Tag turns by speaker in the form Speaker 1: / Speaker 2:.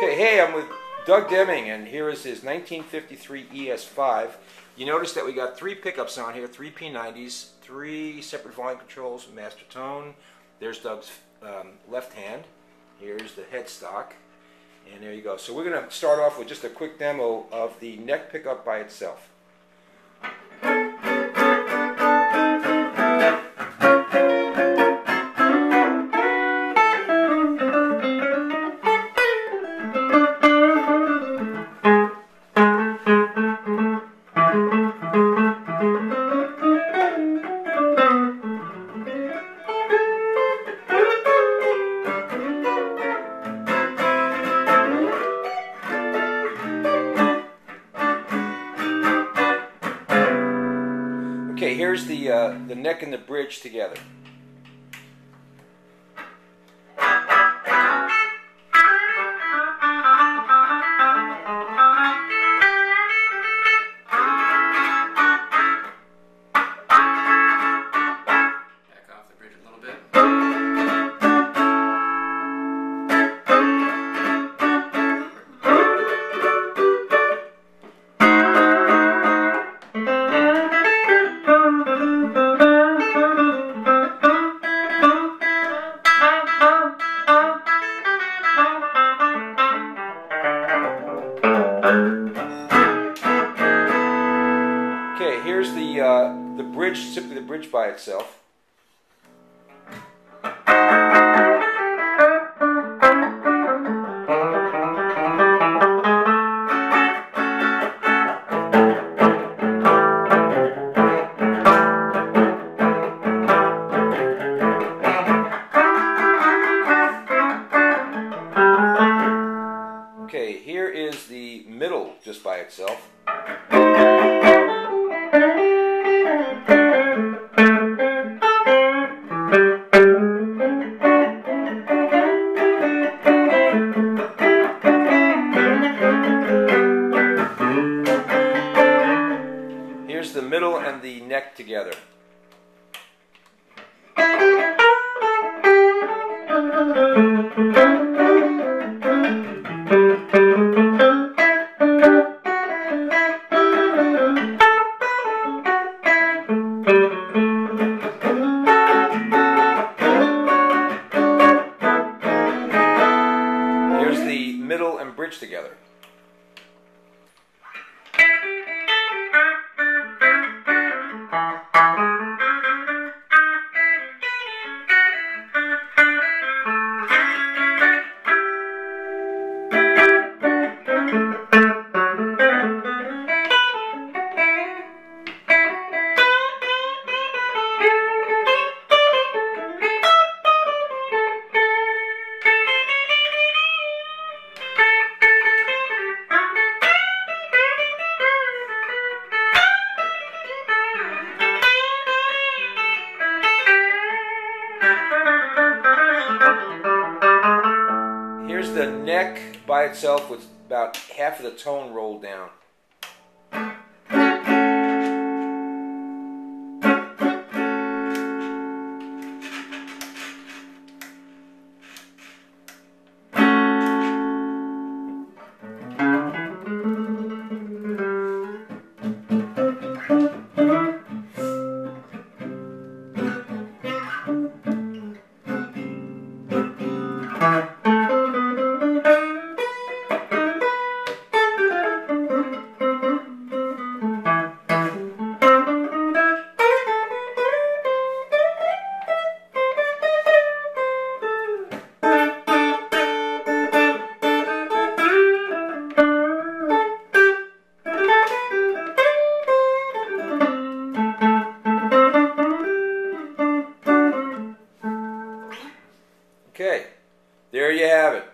Speaker 1: Okay, hey, I'm with Doug Deming, and here is his 1953 ES-5. You notice that we got three pickups on here, three P-90's, three separate volume controls, master tone. There's Doug's left hand. Here's the headstock, and there you go. So we're going to start off with just a quick demo of the neck pickup by itself. Okay, here's the neck and the bridge together.
Speaker 2: Back off the bridge a little bit.
Speaker 1: Okay, here's the bridge, simply the bridge by itself. Okay, here is the middle just by itself. Here's the middle and the neck together. Here's the middle and bridge together. Here's the neck by itself with about half of the tone rolled down. Okay, there you have it.